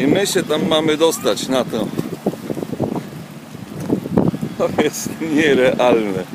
I my się tam mamy dostać na to. To jest nierealne.